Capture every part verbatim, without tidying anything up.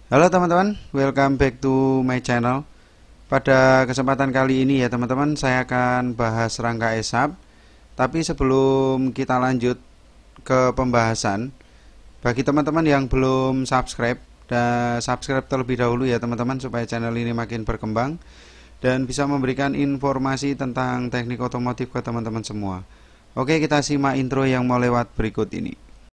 Halo teman-teman, welcome back to my channel. Pada kesempatan kali ini ya teman-teman, saya akan bahas rangka E S A P. Tapi sebelum kita lanjut ke pembahasan, bagi teman-teman yang belum subscribe, dan subscribe terlebih dahulu ya teman-teman, supaya channel ini makin berkembang dan bisa memberikan informasi tentang teknik otomotif ke teman-teman semua. Oke, kita simak intro yang mau lewat berikut ini.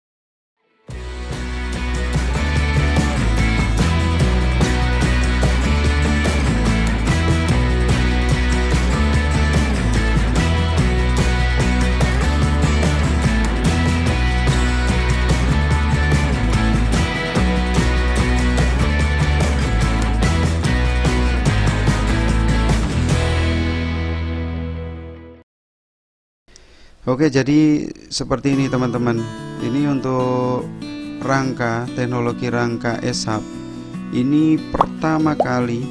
Oke, jadi seperti ini teman-teman. Ini untuk rangka, teknologi rangka E S A P. Ini pertama kali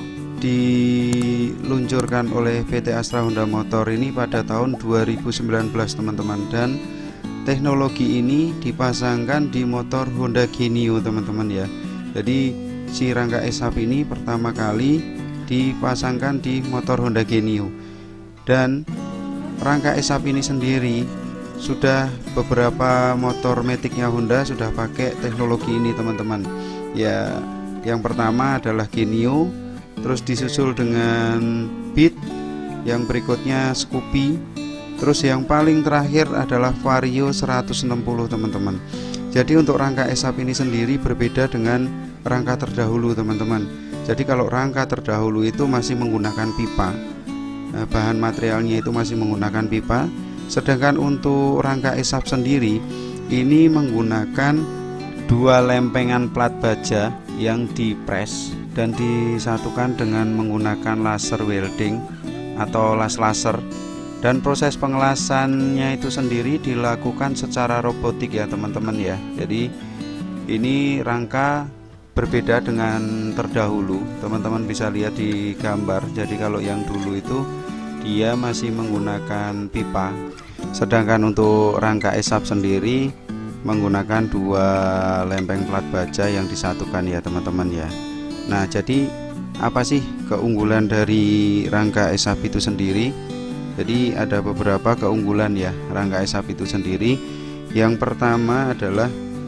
diluncurkan oleh P T Astra Honda Motor ini pada tahun dua ribu sembilan belas teman-teman. Dan teknologi ini dipasangkan di motor Honda Genio teman-teman ya. Jadi si rangka E S A P ini pertama kali dipasangkan di motor Honda Genio. Dan rangka E S A P ini sendiri sudah beberapa motor Matic-nya Honda sudah pakai teknologi ini teman-teman. Ya, yang pertama adalah Genio, terus disusul dengan Beat, yang berikutnya Scoopy, terus yang paling terakhir adalah Vario seratus enam puluh teman-teman. Jadi untuk rangka E S A P ini sendiri berbeda dengan rangka terdahulu teman-teman. Jadi kalau rangka terdahulu itu masih menggunakan pipa, bahan materialnya itu masih menggunakan pipa, sedangkan untuk rangka E S A P sendiri ini menggunakan dua lempengan plat baja yang dipres dan disatukan dengan menggunakan laser welding atau las laser, dan proses pengelasannya itu sendiri dilakukan secara robotik ya teman-teman ya. Jadi ini rangka berbeda dengan terdahulu, teman-teman bisa lihat di gambar. Jadi kalau yang dulu itu dia masih menggunakan pipa, sedangkan untuk rangka E S A P sendiri menggunakan dua lempeng plat baja yang disatukan ya teman-teman ya. Nah, jadi apa sih keunggulan dari rangka E S A P itu sendiri? Jadi ada beberapa keunggulan ya rangka E S A P itu sendiri. Yang pertama adalah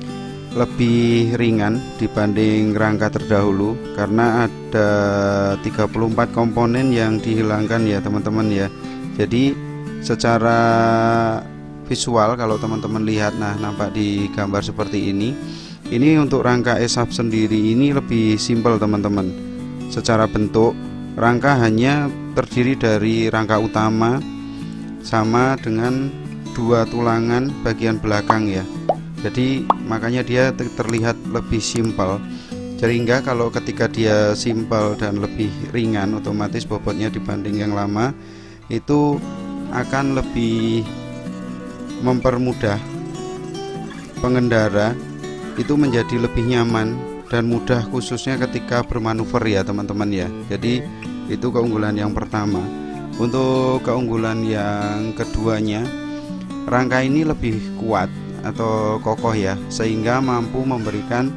lebih ringan dibanding rangka terdahulu karena ada tiga puluh empat komponen yang dihilangkan ya teman-teman ya. Jadi secara visual kalau teman-teman lihat, nah nampak di gambar seperti ini. Ini untuk rangka E S A P sendiri ini lebih simpel teman-teman. Secara bentuk rangka hanya terdiri dari rangka utama sama dengan dua tulangan bagian belakang ya. Jadi makanya dia terlihat lebih simpel. Sehingga kalau ketika dia simpel dan lebih ringan, otomatis bobotnya dibanding yang lama itu akan lebih mempermudah pengendara itu menjadi lebih nyaman dan mudah, khususnya ketika bermanuver ya teman-teman ya. Jadi itu keunggulan yang pertama. Untuk keunggulan yang keduanya, rangka ini lebih kuat atau kokoh ya, sehingga mampu memberikan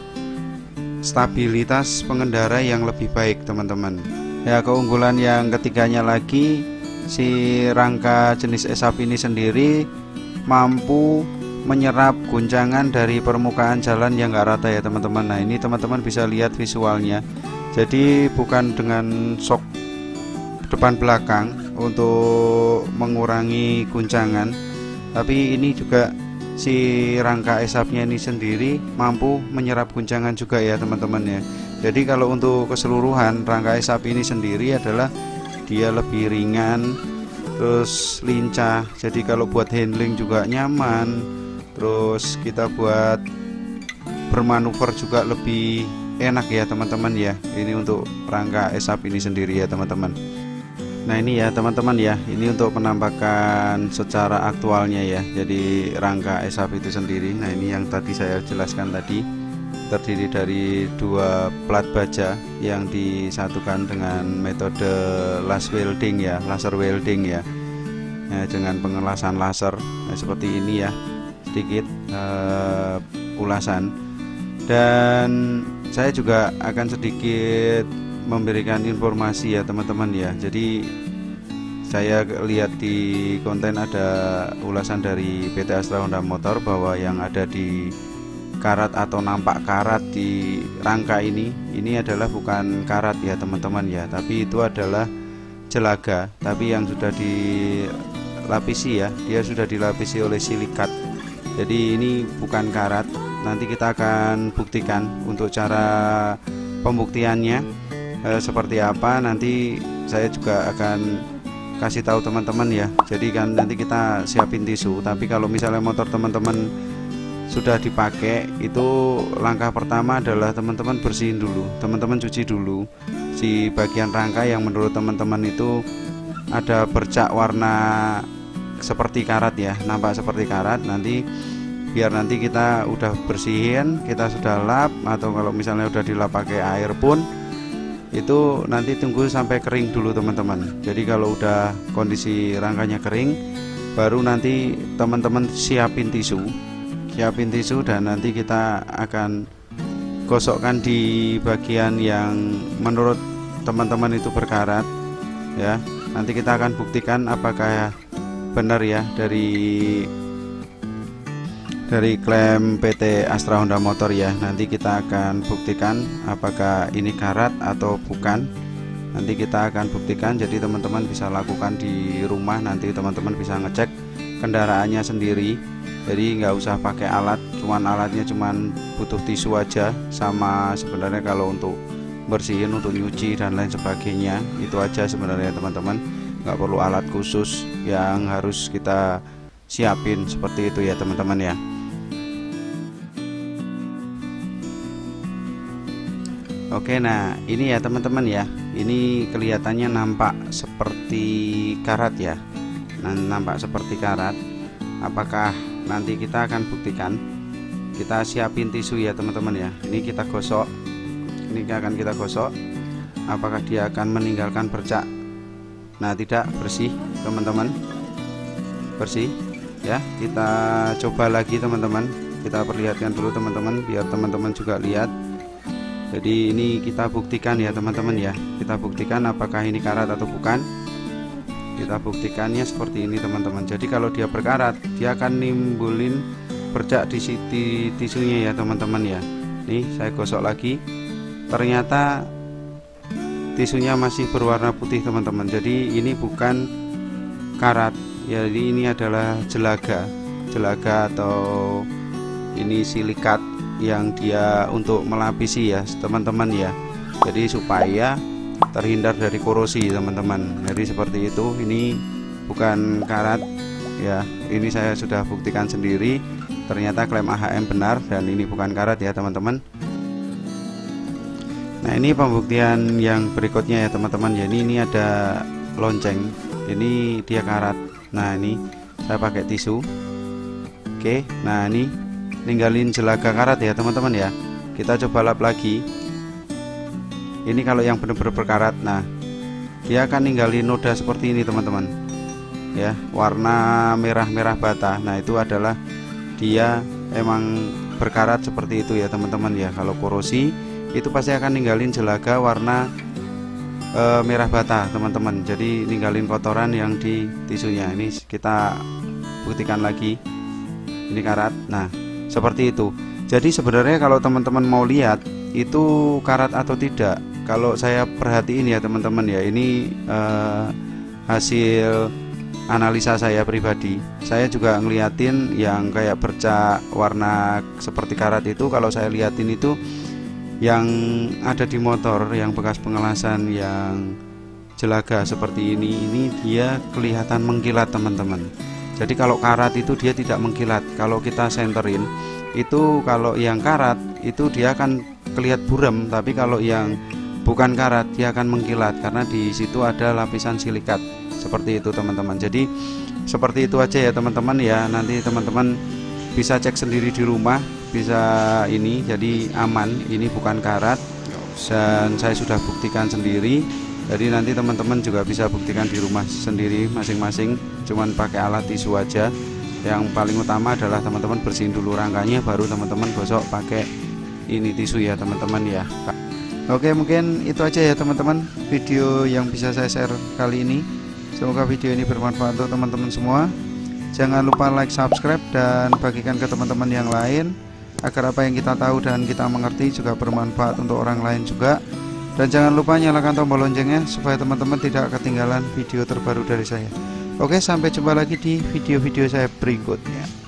stabilitas pengendara yang lebih baik teman-teman ya. Keunggulan yang ketiganya lagi, si rangka jenis E S A P ini sendiri mampu menyerap guncangan dari permukaan jalan yang enggak rata ya teman-teman. Nah ini teman-teman bisa lihat visualnya. Jadi bukan dengan sok depan belakang untuk mengurangi guncangan, tapi ini juga si rangka E S A P-nya ini sendiri mampu menyerap guncangan juga ya teman-teman ya. Jadi kalau untuk keseluruhan rangka E S A P ini sendiri adalah dia lebih ringan, terus lincah. Jadi kalau buat handling juga nyaman, terus kita buat bermanuver juga lebih enak ya teman-teman ya. Ini untuk rangka E S A P ini sendiri ya teman-teman. Nah ini ya teman-teman ya, ini untuk penampakan secara aktualnya ya. Jadi rangka E S A P itu sendiri, nah ini yang tadi saya jelaskan tadi, terdiri dari dua plat baja yang disatukan dengan metode las welding ya, laser welding ya, nah, dengan pengelasan laser. Nah, seperti ini ya sedikit uh, ulasan. Dan saya juga akan sedikit memberikan informasi ya teman-teman ya. Jadi saya lihat di konten ada ulasan dari P T Astra Honda Motor bahwa yang ada di karat atau nampak karat di rangka ini ini adalah bukan karat ya teman-teman ya, tapi itu adalah jelaga, tapi yang sudah dilapisi ya, dia sudah dilapisi oleh silikat. Jadi ini bukan karat. Nanti kita akan buktikan. Untuk cara pembuktiannya eh, seperti apa nanti saya juga akan kasih tahu teman-teman ya. Jadi kan nanti kita siapin tisu, tapi kalau misalnya motor teman-teman sudah dipakai, itu langkah pertama adalah teman-teman bersihin dulu, teman-teman cuci dulu si bagian rangka yang menurut teman-teman itu ada bercak warna seperti karat ya, nampak seperti karat. Nanti biar nanti kita udah bersihin, kita sudah lap, atau kalau misalnya udah dilap pakai air pun itu nanti tunggu sampai kering dulu teman-teman. Jadi kalau udah kondisi rangkanya kering, baru nanti teman-teman siapin tisu siapin tisu dan nanti kita akan gosokkan di bagian yang menurut teman-teman itu berkarat ya. Nanti kita akan buktikan apakah benar ya dari dari klaim P T Astra Honda Motor ya. Nanti kita akan buktikan apakah ini karat atau bukan. Nanti kita akan buktikan. Jadi teman-teman bisa lakukan di rumah. Nanti teman-teman bisa ngecek kendaraannya sendiri. Jadi nggak usah pakai alat, cuman alatnya cuman butuh tisu aja, sama sebenarnya kalau untuk bersihin, untuk nyuci dan lain sebagainya itu aja sebenarnya teman-teman. Nggak perlu alat khusus yang harus kita siapin seperti itu ya teman-teman ya. Oke, nah ini ya teman-teman ya, ini kelihatannya nampak seperti karat ya, nah, nampak seperti karat. Apakah nanti kita akan buktikan? Kita siapin tisu ya teman-teman ya. Ini kita gosok, ini akan kita gosok. Apakah dia akan meninggalkan bercak? Nah tidak, bersih teman-teman, bersih ya. Kita coba lagi teman-teman, kita perlihatkan dulu teman-teman biar teman-teman juga lihat. Jadi ini kita buktikan ya teman-teman ya. Kita buktikan apakah ini karat atau bukan. Kita buktikannya seperti ini teman-teman. Jadi kalau dia berkarat, dia akan nimbulin bercak di sisi tisunya ya teman-teman ya. Nih saya gosok lagi. Ternyata tisunya masih berwarna putih teman-teman. Jadi ini bukan karat. Jadi ini adalah jelaga, jelaga atau ini silikat yang dia untuk melapisi ya teman-teman ya. Jadi supaya terhindar dari korosi teman-teman. Jadi seperti itu. Ini bukan karat ya. Ini saya sudah buktikan sendiri. Ternyata klaim A H M benar dan ini bukan karat ya teman-teman. Nah ini pembuktian yang berikutnya ya teman-teman ya. Ini, ini ada lonceng. Ini dia karat. Nah ini saya pakai tisu. Oke, nah ini ninggalin jelaga karat ya teman-teman ya. Kita coba lap lagi. Ini kalau yang benar-benar berkarat, nah dia akan ninggalin noda seperti ini teman-teman ya, warna merah-merah bata. Nah itu adalah dia emang berkarat seperti itu ya teman-teman ya. Kalau korosi itu pasti akan ninggalin jelaga warna e, merah bata teman-teman. Jadi ninggalin kotoran yang di tisunya. Ini kita buktikan lagi. Ini karat. Nah seperti itu. Jadi sebenarnya kalau teman-teman mau lihat itu karat atau tidak, kalau saya perhatiin ya teman-teman ya, ini eh, hasil analisa saya pribadi. Saya juga ngeliatin yang kayak bercak warna seperti karat itu. Kalau saya liatin itu yang ada di motor, yang bekas pengelasan, yang jelaga seperti ini, ini dia kelihatan mengkilat teman-teman. Jadi kalau karat itu dia tidak mengkilat. Kalau kita senterin itu, kalau yang karat itu dia akan kelihatan buram, tapi kalau yang bukan karat dia akan mengkilat karena di situ ada lapisan silikat seperti itu teman-teman. Jadi seperti itu aja ya teman-teman ya. Nanti teman-teman bisa cek sendiri di rumah, bisa ini, jadi aman. Ini bukan karat dan saya sudah buktikan sendiri. Jadi nanti teman-teman juga bisa buktikan di rumah sendiri masing-masing, cuman pakai alat tisu aja. Yang paling utama adalah teman-teman bersihin dulu rangkanya, baru teman-teman gosok pakai ini tisu ya teman-teman ya. Oke, mungkin itu aja ya teman-teman video yang bisa saya share kali ini. Semoga video ini bermanfaat untuk teman-teman semua. Jangan lupa like, subscribe, dan bagikan ke teman-teman yang lain, agar apa yang kita tahu dan kita mengerti juga bermanfaat untuk orang lain juga. Dan jangan lupa nyalakan tombol loncengnya supaya teman-teman tidak ketinggalan video terbaru dari saya. Oke, sampai jumpa lagi di video-video saya berikutnya.